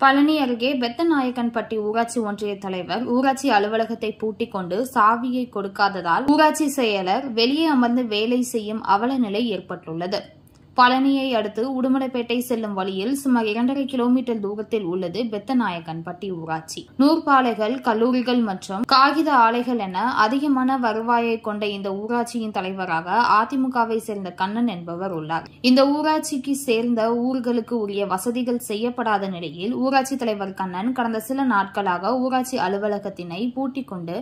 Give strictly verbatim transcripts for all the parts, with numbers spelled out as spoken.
பழனி அருகே பெத்தநாயக்கன்பட்டி ஊராட்சி ஒன்றிய தலைவர் ஊராட்சி அலுவலகத்தை பூட்டிக் கொண்டு சாவியை கொடுக்காததால் ஊராட்சி செயலர் வெளியே அமர்ந்து வேலை செய்யும் அவல நிலை ஏற்பட்டுள்ளது. பழனியை அடுத்து உடுமலைப்பேட்டை செல்லும் வழியில் சுமார் இரண்டரை கிலோமீட்டர் தூரத்தில் உள்ளது பெத்தநாயக்கன்பட்டி ஊராட்சி. நூற்பாலைகள், கல்லூரிகள் மற்றும் காகித ஆலைகள் என அதிகமான வருவாயை கொண்ட இந்த ஊராட்சியின் தலைவராக அதிமுகவை சேர்ந்த கண்ணன் என்பவர் உள்ளார். இந்த ஊராட்சிக்கு சேர்ந்த ஊர்களுக்கு உரிய வசதிகள் செய்யப்படாத நிலையில் ஊராட்சி தலைவர் கண்ணன் கடந்த சில நாட்களாக ஊராட்சி அலுவலகத்தினை பூட்டிக் கொண்டு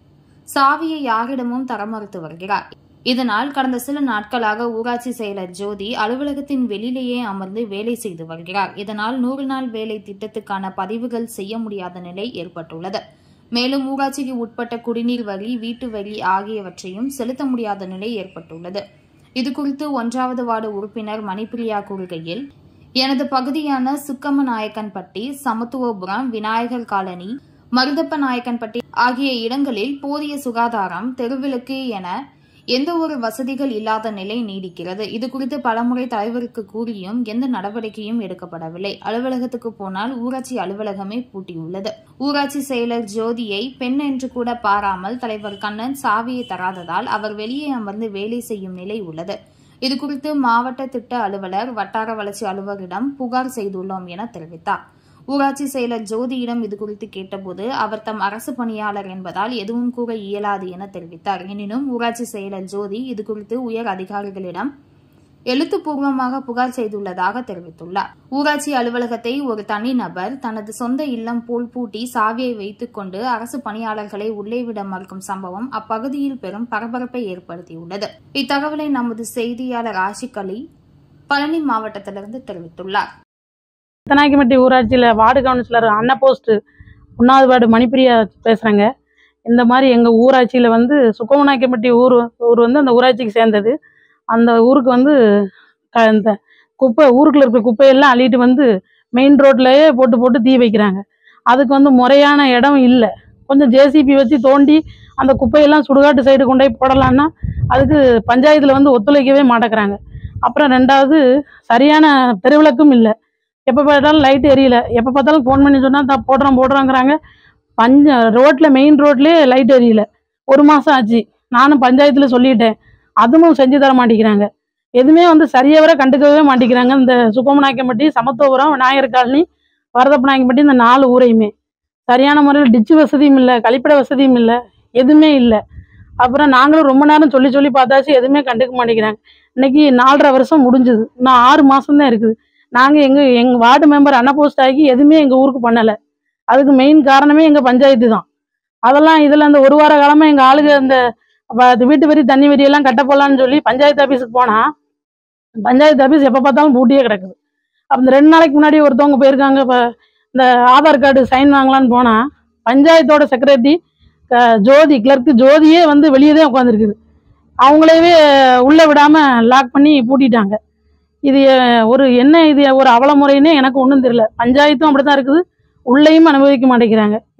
சாவியை யாரிடமும் தர மறுத்து வருகிறார். இதனால் கடந்த சில நாட்களாக ஊராட்சி செயலர் ஜோதி அலுவலகத்தின் வெளியிலேயே அமர்ந்து வேலை செய்து வருகிறார். இதனால் நூறு நாள் வேலை திட்டத்துக்கான பதிவுகள் செய்ய முடியாத நிலை ஏற்பட்டுள்ளது. மேலும் ஊராட்சிக்கு உட்பட்ட குடிநீர் வரி, வீட்டு வரி ஆகியவற்றையும் செலுத்த முடியாத நிலை ஏற்பட்டுள்ளது. இதுகுறித்து ஒன்றாவது வார்டு உறுப்பினர் மணிப்பிரியா கூறுகையில், எனது பகுதியான சுக்கமநாயக்கன்பட்டி, சமத்துவபுரம், விநாயகர் காலனி, மருதப்ப நாயக்கன்பட்டி ஆகிய இடங்களில் போதிய சுகாதாரம், தெருவிளக்கு என எந்த ஒரு வசதிகள் இல்லாத நிலை நீடிக்கிறது. இதுகுறித்து பலமுறை தலைவருக்கு கூறியும் எந்த நடவடிக்கையும் எடுக்கப்படவில்லை. அலுவலகத்துக்கு போனால் ஊராட்சி அலுவலகமே பூட்டியுள்ளது. ஊராட்சி செயலர் ஜோதியை பெண் என்று கூட பாராமல் தலைவர் கண்ணன் சாவியை தராததால் அவர் வெளியே அமர்ந்து வேலை செய்யும் நிலை உள்ளது. இதுகுறித்து மாவட்ட திட்ட அலுவலர், வட்டார வளர்ச்சி அலுவலரிடம் புகார் செய்துள்ளோம் என தெரிவித்தார். ஊராட்சி செயலர் ஜோதியிடம் இதுகுறித்து கேட்டபோது அவர் தம் அரசு பணியாளர் என்பதால் எதுவும் கூற இயலாது என தெரிவித்தார். எனினும் ஊராட்சி செயலர் ஜோதி இதுகுறித்து உயர் அதிகாரிகளிடம் எழுத்துப்பூர்வமாக புகார் செய்துள்ளதாக தெரிவித்துள்ளார். ஊராட்சி அலுவலகத்தை ஒரு தனிநபர் தனது சொந்த இல்லம் போல் பூட்டி சாவியை வைத்துக் கொண்டு அரசு பணியாளர்களை உள்ளே விட மறுக்கும் சம்பவம் அப்பகுதியில் பெரும் பரபரப்பை ஏற்படுத்தியுள்ளது. இத்தகவலை நமது செய்தியாளர் ஆஷிக் அலி பழனி மாவட்டத்திலிருந்து தெரிவித்துள்ளார். பெத்தநாயக்கன்பட்டி ஊராட்சியில் வார்டு கவுன்சிலர் அண்ணா போஸ்ட் ஒன்றாவது வார்டு மணிப்பிரியா பேசுகிறேங்க. இந்த மாதிரி எங்கள் ஊராட்சியில் வந்து சுக்கமநாயக்கன்பட்டி ஊர் ஊர் வந்து அந்த ஊராட்சிக்கு சேர்ந்தது. அந்த ஊருக்கு வந்து இந்த குப்பை ஊருக்குள்ள இருக்கிற குப்பையெல்லாம் அள்ளிட்டு வந்து மெயின் ரோட்லேயே போட்டு போட்டு தீ வைக்கிறாங்க. அதுக்கு வந்து முறையான இடம் இல்லை. கொஞ்சம் ஜேசிபி வச்சு தோண்டி அந்த குப்பையெல்லாம் சுடுகாட்டு சைடு கொண்டு போய் போடலான்னா அதுக்கு பஞ்சாயத்தில் வந்து ஒத்துழைக்கவே மாட்டேங்கிறாங்க. அப்புறம் ரெண்டாவது சரியான தெருவிளக்கும் இல்லை. எப்போ பார்த்தாலும் லைட் எரியல. எப்போ பார்த்தாலும் ஃபோன் பண்ணி சொன்னால் தான் போடுறோம் போடுறோங்கிறாங்க. பஞ்ச ரோட்டில் மெயின் ரோட்லேயே லைட் எரியல. ஒரு மாதம் ஆச்சு. நானும் பஞ்சாயத்தில் சொல்லிட்டேன். அதுவும் செஞ்சு தர மாட்டேங்கிறாங்க. எதுவுமே வந்து சரியாக வர கண்டுக்கவே மாட்டேங்கிறாங்க. இந்த சுக்கமநாயக்கன்பட்டி, சமத்துவபுரம், விநாயகர் காலனி, மருதப்ப நாயக்கன்பட்டி இந்த நாலு ஊரையுமே சரியான முறையில் டிச்சு வசதியும் இல்லை, கழிப்பிட வசதியும் இல்லை, எதுவுமே இல்லை. அப்புறம் நாங்களும் ரொம்ப நேரம் சொல்லி சொல்லி பார்த்தாச்சு, எதுவுமே கண்டுக்க மாட்டேங்கிறாங்க. இன்னைக்கு நாலரை வருஷம் முடிஞ்சுது. இன்னும் ஆறு மாதம்தான் இருக்குது. நாங்கள் எங்கள் எங்கள் வார்டு மெம்பர் அண்ணா போஸ்ட் ஆகி எதுவுமே எங்கள் ஊருக்கு பண்ணலை. அதுக்கு மெயின் காரணமே எங்கள் பஞ்சாயத்து தான். அதெல்லாம் இதில் அந்த ஒரு வார காலமாக எங்கள் ஆளுங்க அந்த வீட்டு வரி, தண்ணி வரியெல்லாம் கட்ட போகலான்னு சொல்லி பஞ்சாயத்து ஆஃபீஸுக்கு போனால் பஞ்சாயத்து ஆஃபீஸ் எப்போ பார்த்தாலும் பூட்டியே கிடக்குது. அந்த ரெண்டு நாளைக்கு முன்னாடி ஒருத்தவங்க போயிருக்காங்க. இப்போ இந்த ஆதார் கார்டு சைன் வாங்கலான்னு போனால் பஞ்சாயத்தோட செக்ரட்டரி ஜோதி, கிளர்க்கு ஜோதியே வந்து வெளியே தான் உட்காந்துருக்குது. அவங்களவே உள்ளே விடாமல் லாக் பண்ணி பூட்டிட்டாங்க. இது ஒரு என்ன இது ஒரு அவல முறைன்னே எனக்கு ஒன்றும் தெரியல. பஞ்சாயத்தும் அப்படித்தான் இருக்குது, உள்ளேயும் அனுபவிக்க மாட்டேங்கிறாங்க.